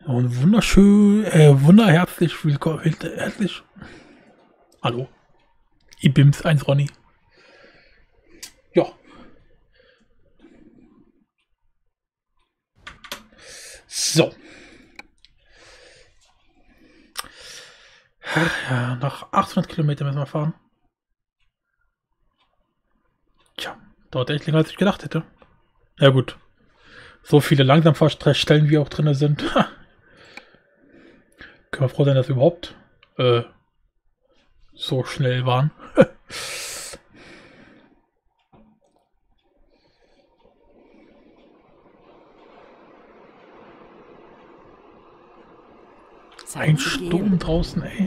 Und wunderschön, wunderherzlich willkommen, herzlich. Hallo, Ibims 1 Ronny. Ja. So. Ja, noch 800 Kilometer müssen wir fahren. Tja, dauert echt länger, als ich gedacht hätte. Ja gut. So viele Langsamfahrstellen wie auch drin sind. Können wir froh sein, dass wir überhaupt so schnell waren. Ein Sturm draußen, ey.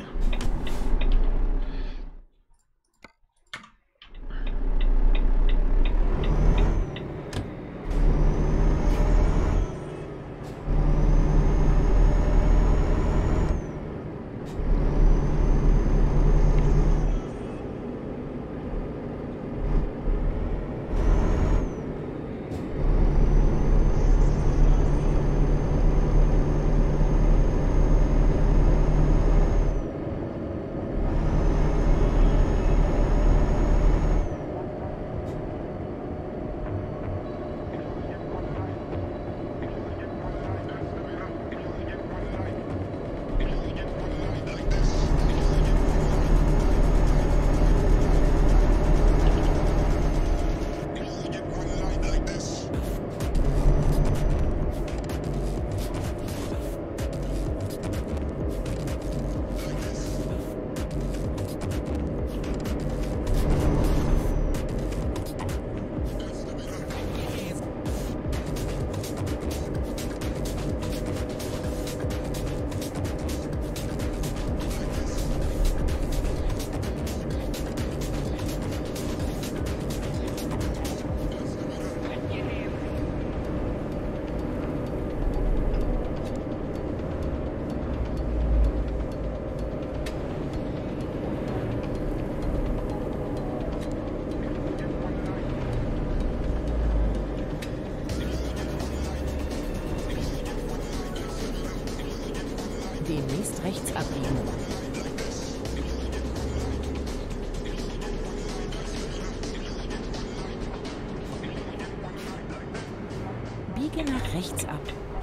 Demnächst rechts abbiegen. Biege nach rechts ab.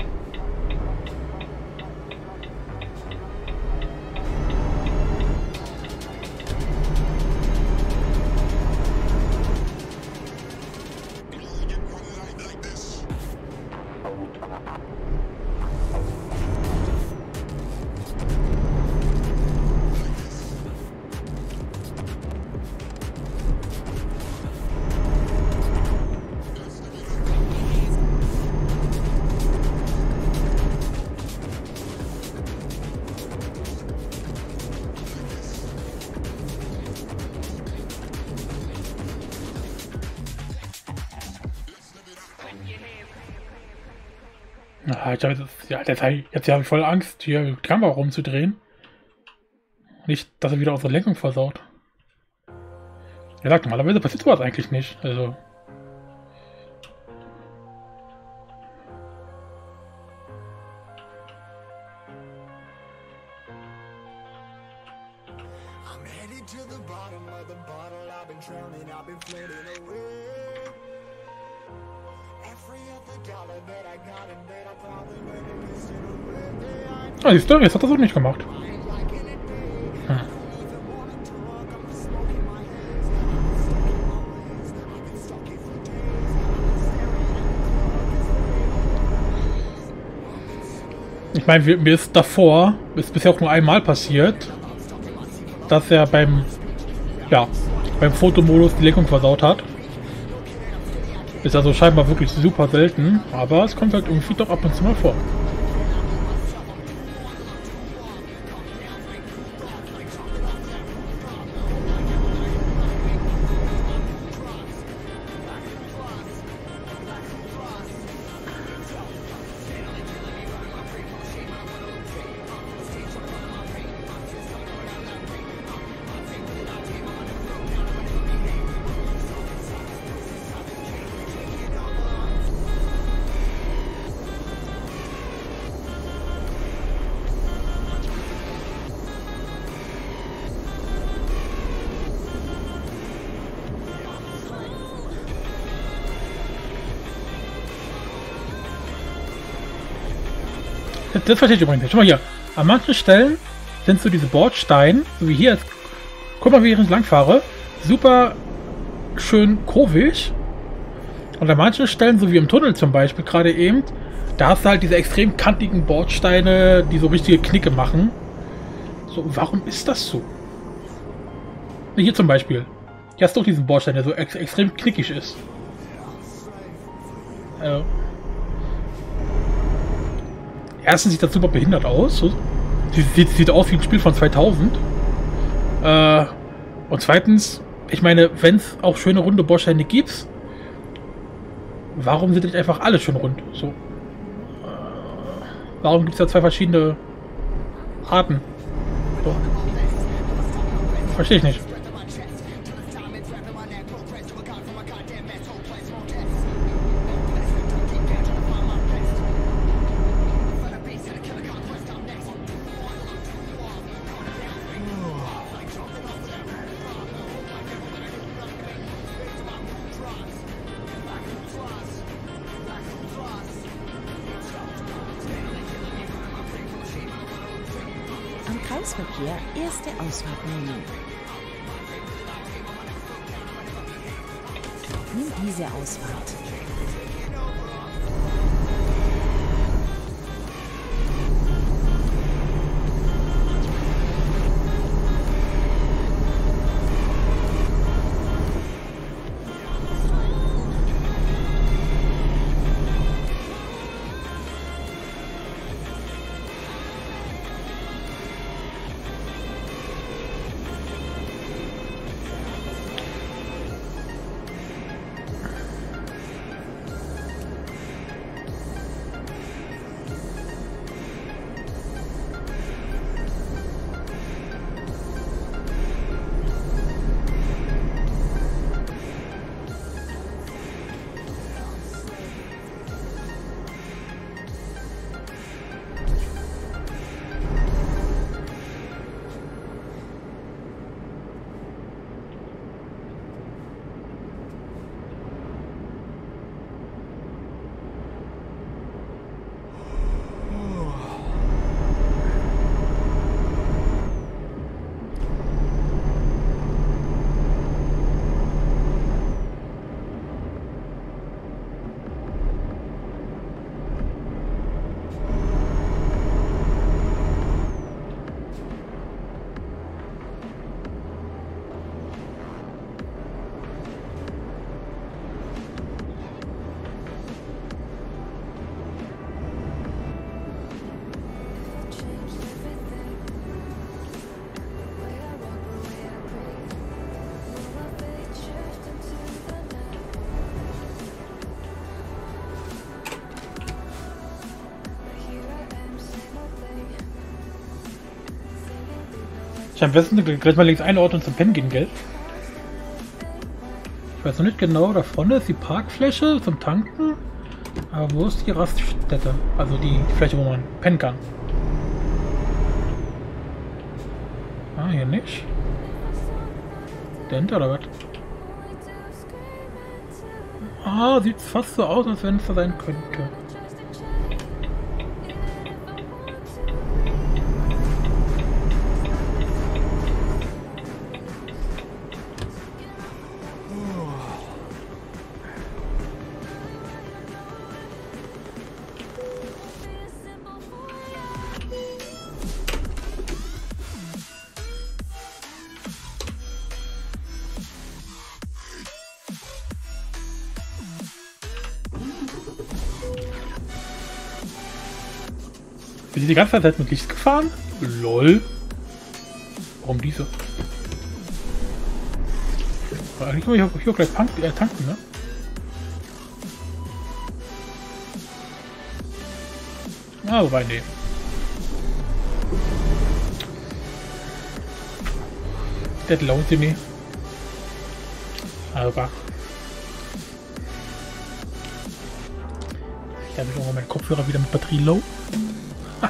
Jetzt habe ich voll Angst, hier die Kamera rumzudrehen. Nicht, dass er wieder unsere Lenkung versaut. Er sagt, normalerweise passiert sowas eigentlich nicht. Also. Ah, siehst du, jetzt hat er es auch nicht gemacht. Hm. Ich meine, mir ist davor, ist bisher auch nur einmal passiert, dass er beim Fotomodus die Lenkung versaut hat. Ist also scheinbar wirklich super selten, aber es kommt halt irgendwie doch ab und zu mal vor. Das verstehe ich übrigens nicht. Schau mal hier. An manchen Stellen sind so diese Bordsteine, so wie hier jetzt. Guck mal, wie ich lang fahre. Super schön kurvig. Und an manchen Stellen, so wie im Tunnel zum Beispiel, gerade eben, da hast du halt diese extrem kantigen Bordsteine, die so richtige Knicke machen. So, warum ist das so? Hier zum Beispiel. Hier hast du auch diesen Bordstein, der so extrem knickig ist. Erstens sieht das super behindert aus. Sieht aus wie ein Spiel von 2000. Und zweitens, ich meine, wenn es auch schöne runde Bordsteine gibt, warum sind nicht einfach alle schön rund? So. Warum gibt es da zwei verschiedene Arten? So. Verstehe ich nicht. Am Kreisverkehr erste Ausfahrt nehmen. Nimm diese Ausfahrt. Am besten gleich mal links einordnen zum Pennen gehen, gell? Ich weiß noch nicht genau, da vorne ist die Parkfläche zum Tanken. Aber wo ist die Raststätte? Also die Fläche, wo man pennen kann. Ah, hier nicht. Dahinter oder was? Ah, sieht fast so aus, als wenn es da sein könnte. Sind die die ganze Zeit mit Licht gefahren? LOL. Warum diese? Aber eigentlich kann ich hier gleich tanken, ne? Ah, wobei, nee. Das lohnt sich mir. Aber ich habe schon mal meinen Kopfhörer wieder mit Batterie low. Ha.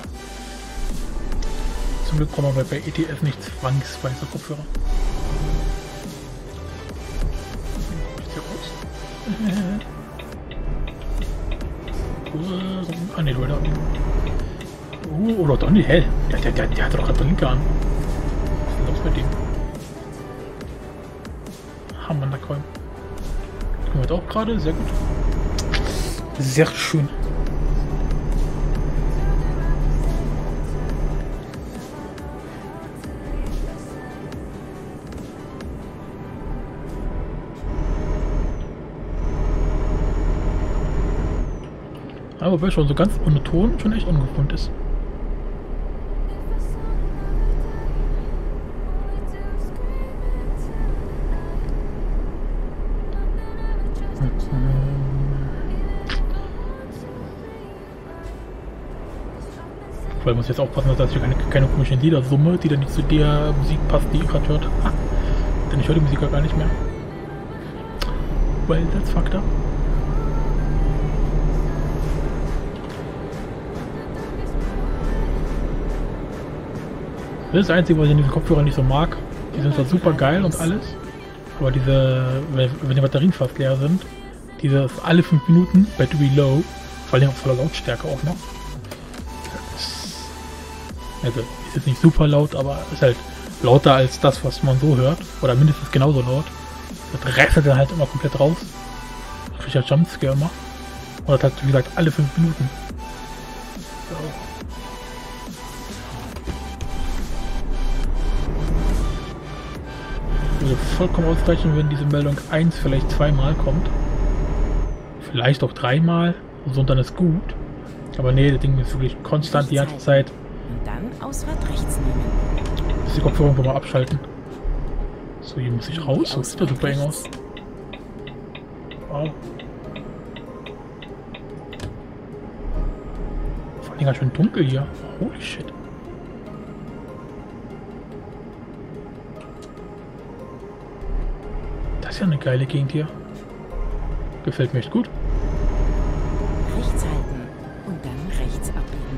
Zum Glück kommen wir bei ETS nicht zwangsweise Kopfhörer. Ah ne, Leute. Oder doch nicht hell. Der hat doch gerade Blinker an. Was ist denn los mit dem? Hammer, da kommen. Können wir auch gerade. Sehr gut. Sehr schön. Aber weil schon so ganz monoton schon echt ungewohnt ist. Weil muss jetzt aufpassen, dass ich keine komischen Lieder summe, die dann nicht zu der Musik passt, die ich gerade hört. Denn ich höre die Musik gar nicht mehr. Well, that's fucked up. Das ist das Einzige, was ich in diesen Kopfhörern nicht so mag. Die sind zwar super geil und alles, aber wenn die Batterien fast leer sind, dieses alle 5 Minuten Battery Low, vor allem auf voller Lautstärke auch noch. Also ist jetzt nicht super laut, aber ist halt lauter als das, was man so hört. Oder mindestens genauso laut. Das rätselt dann halt immer komplett raus. Das ist ja Jumpscare immer. Und das halt, wie gesagt, alle 5 Minuten. So. Würde vollkommen ausreichen, wenn diese Meldung 1 vielleicht 2-mal kommt. Vielleicht auch 3-mal. So, und dann ist gut. Aber nee, das Ding ist wirklich konstant die ganze Zeit. Und dann Ausfahrt rechts nehmen. Muss die Kopfhörer irgendwo mal abschalten. So, hier muss ich raus. So sieht das super eng aus. Wow. Vor allem ganz schön dunkel hier. Holy shit. Das ist ja eine geile Gegend hier. Gefällt mir echt gut. Rechts halten und dann rechts abbiegen.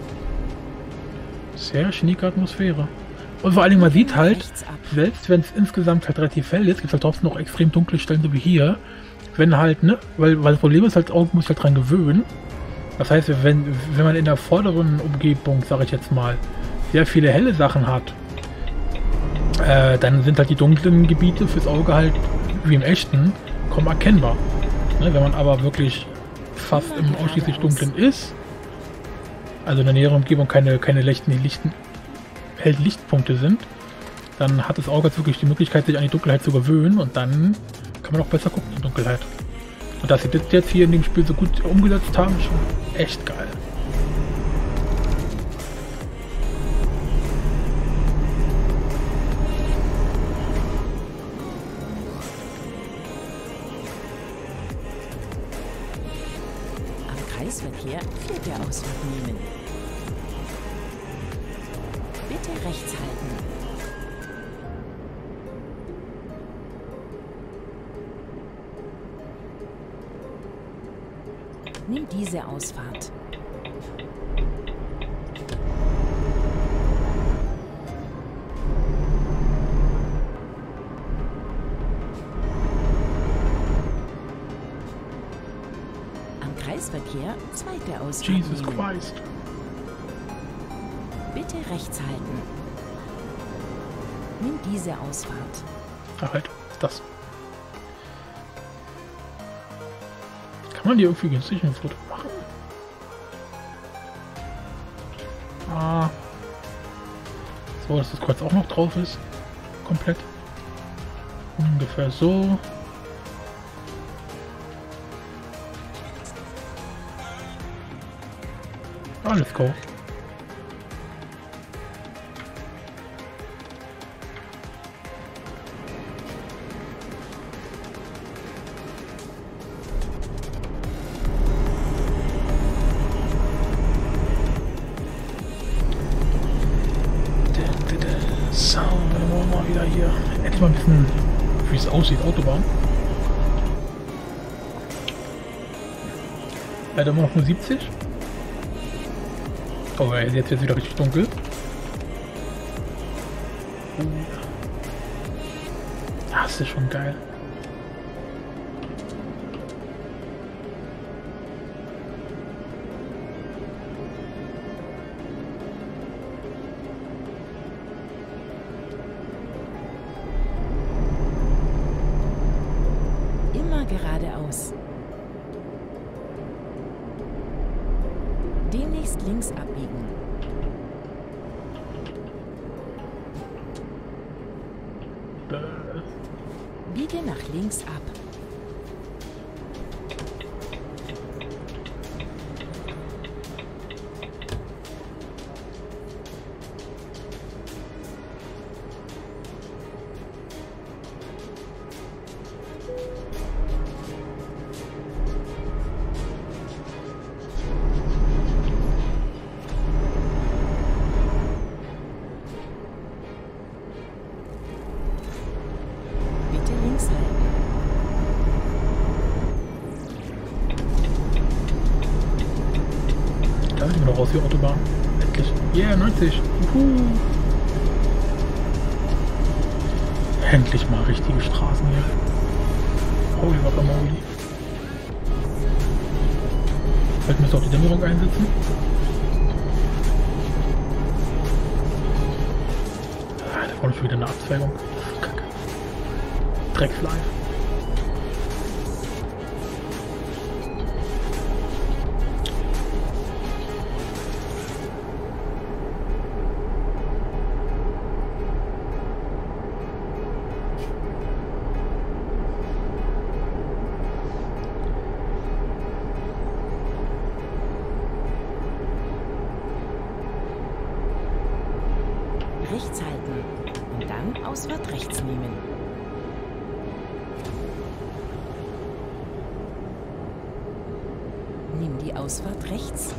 Sehr schnieke Atmosphäre. Und vor allem, man sieht halt, selbst wenn es insgesamt halt relativ hell ist, gibt es halt trotzdem noch extrem dunkle Stellen, so wie hier. Wenn halt, ne, weil das Problem ist halt, das Auge muss sich halt dran gewöhnen. Das heißt, wenn man in der vorderen Umgebung, sage ich jetzt mal, sehr viele helle Sachen hat, dann sind halt die dunklen Gebiete fürs Auge halt, wie im echten, kaum erkennbar. Ne, wenn man aber wirklich fast im ausschließlich dunklen ist, also in der näheren Umgebung keine hellen Lichtpunkte sind, dann hat das Auge jetzt wirklich die Möglichkeit, sich an die Dunkelheit zu gewöhnen und dann kann man auch besser gucken in der Dunkelheit. Und dass sie das jetzt hier in dem Spiel so gut umgesetzt haben, ist schon echt geil. Am Kreisverkehr 4. Ausfahrt nehmen. Bitte rechts halten. Nimm diese Ausfahrt. Am Kreisverkehr 2. Ausfahrt Jesus nehmen. Christ. Bitte rechts halten. Nimm diese Ausfahrt. Ach halt, das. Kann man die irgendwie günstig ein Foto machen? Ah. So, dass das Kreuz auch noch drauf ist. Komplett. Ungefähr so. Ah, let's go. So, dann wollen wir mal wieder hier endlich mal ein bisschen, wie es aussieht, Autobahn. Leider immer noch nur 70. Oh, jetzt wird es wieder richtig dunkel. Das ist schon geil. aus. Demnächst links abbiegen. Biege nach links ab. Bitte links halten. Da sind wir noch raus, die Autobahn. Endlich. Yeah, 90. Endlich mal richtige Straßen hier. Holy Guacamole. Vielleicht müssen wir auch die Dämmerung einsetzen. Ah, da vorne schon wieder eine Abzweigung. Kacke. Dreckslife. Rechts halten und dann Ausfahrt rechts nehmen. Nimm die Ausfahrt rechts.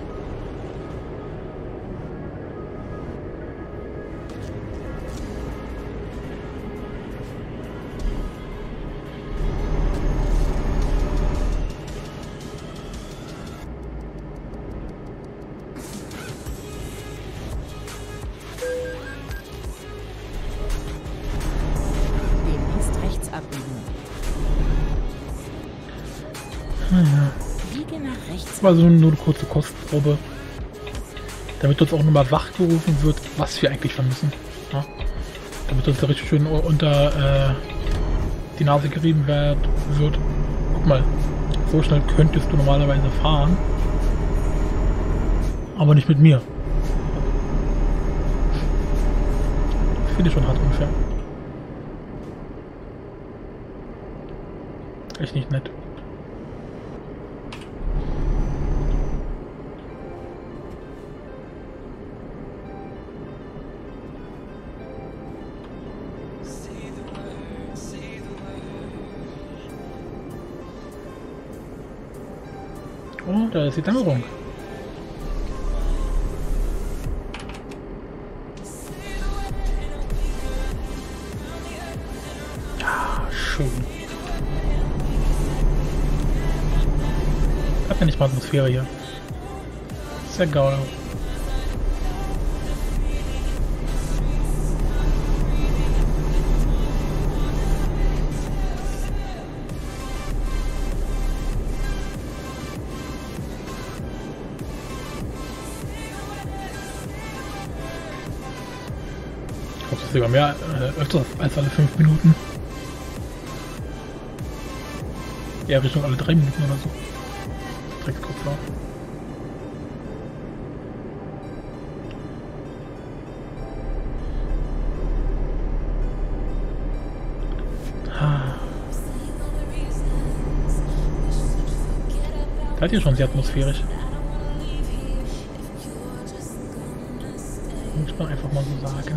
Biege nach rechts. Das war so nur eine kurze Kostprobe. Damit uns auch nochmal wachgerufen wird, was wir eigentlich vermissen. Ja? Damit uns da richtig schön unter die Nase gerieben wird. Guck mal, so schnell könntest du normalerweise fahren. Aber nicht mit mir. Finde ich schon hart unfair. Echt nicht nett. Oh, da ist die Dämmerung. Ja, schön. Hat ja nicht mal Atmosphäre hier. Sehr geil. Ich glaube, das ist sogar mehr, öfters als alle 5 Minuten. Eher Richtung alle 3 Minuten oder so. Dreckskopf war. Das hier schon sehr atmosphärisch. Muss man einfach mal so sagen.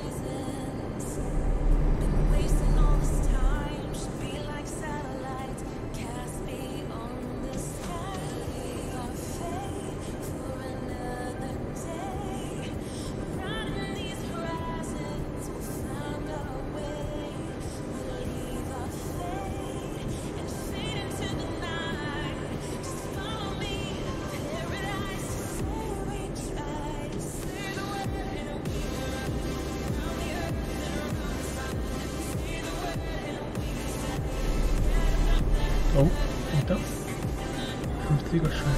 Oh, und das? 50er Schein.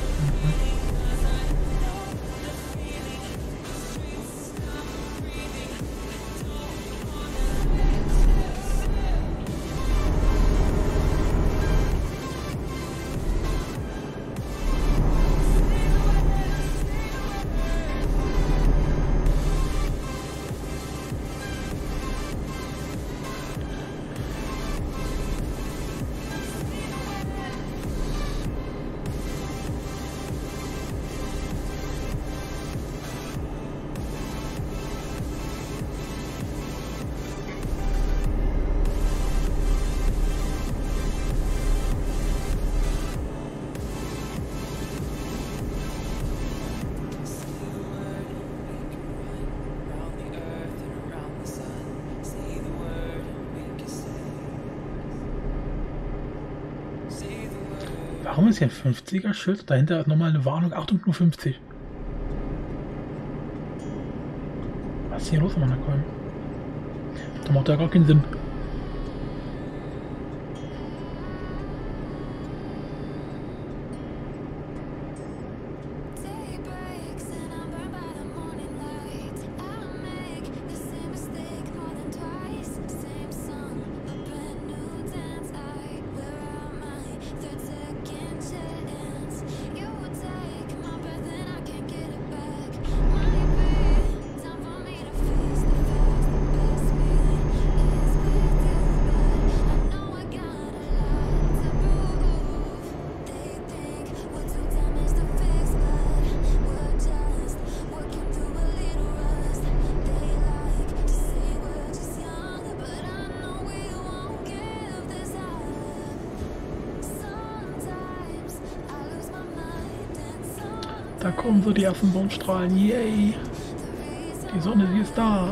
Warum ist hier ein 50er Schild? Dahinter ist nochmal eine Warnung, Achtung, nur 50. Was ist hier los, Mann? Da macht ja gar keinen Sinn. Da kommen so die ersten Sonnenstrahlen. Yay! Die Sonne, sie ist da.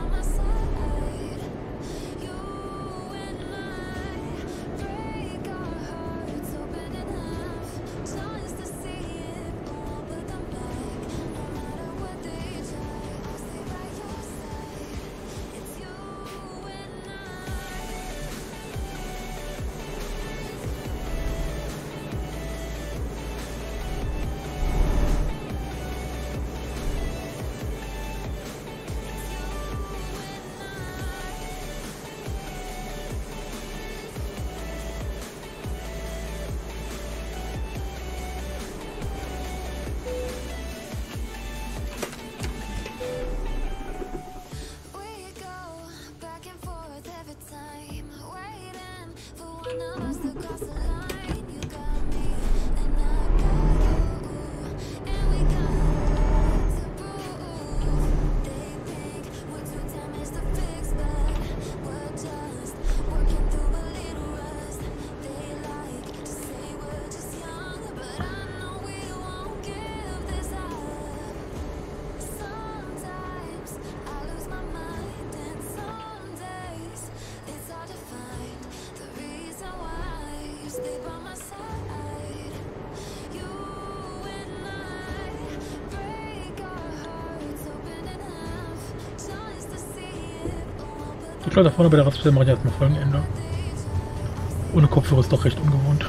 Ich glaube, da vorne bei der Raststelle mache ich erstmal Folgenende. Ohne Kopfhörer ist doch recht ungewohnt.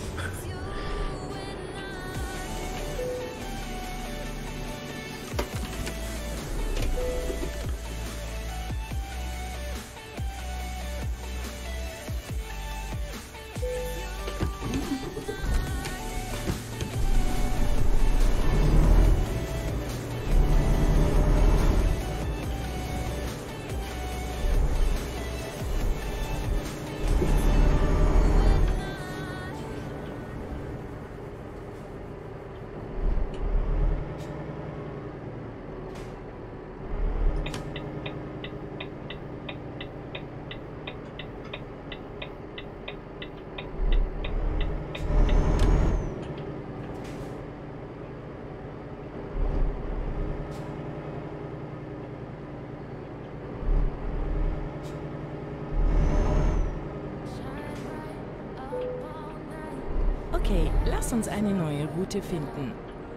Okay, lass uns eine neue Route finden.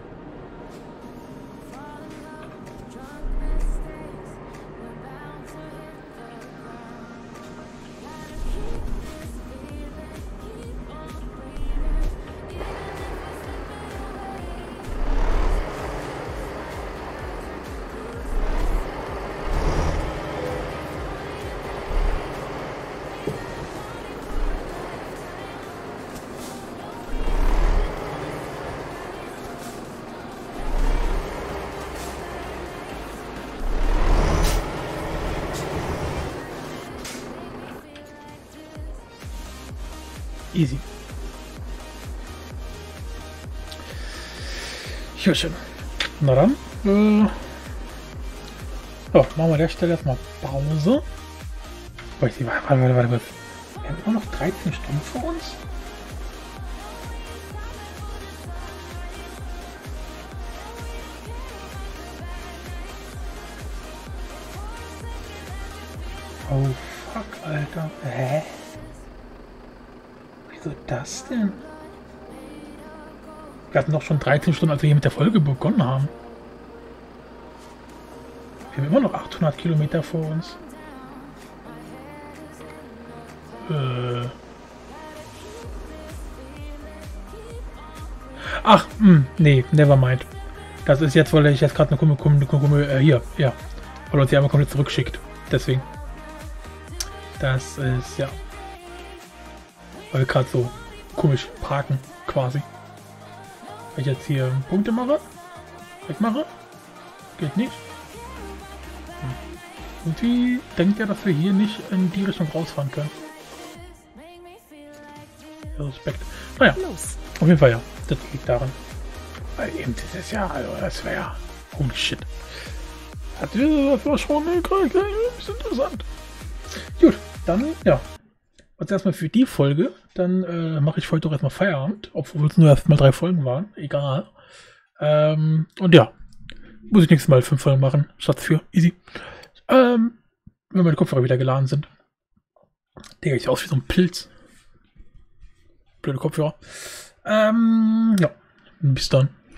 Easy. Ja, schön. Na dann. Ja, machen wir an der Stelle erstmal Pause. Oh, ich sehe, warte. Wir haben immer noch 13 Stunden vor uns. Oh, fuck, Alter. Hä? Wieso das denn? Wir hatten doch schon 13 Stunden, als wir hier mit der Folge begonnen haben. Wir haben immer noch 800 Kilometer vor uns. Ach, nee, never mind. Das ist jetzt, weil ich jetzt gerade eine Kumme, hier, ja. Weil uns die einmal komplett zurückschickt. Deswegen. Das ist, ja. Weil wir gerade so komisch parken, quasi. Wenn ich jetzt hier Punkte mache, wegmache, geht nicht. Und wie denkt er, dass wir hier nicht in die Richtung rausfahren können? Respekt. Naja, auf jeden Fall ja. Das liegt daran. Weil eben dieses Jahr, also das wäre ja. Holy shit. Das war schon ein bisschen interessant. Gut, dann ja. Was erstmal für die Folge. Dann mache ich heute doch erstmal Feierabend. Obwohl es nur erstmal 3 Folgen waren. Egal. Und ja. Muss ich nächstes Mal 5 Folgen machen. Statt 4. Easy. Wenn meine Kopfhörer wieder geladen sind. Digga, ich aus wie so ein Pilz. Blöde Kopfhörer. Ja. Bis dann.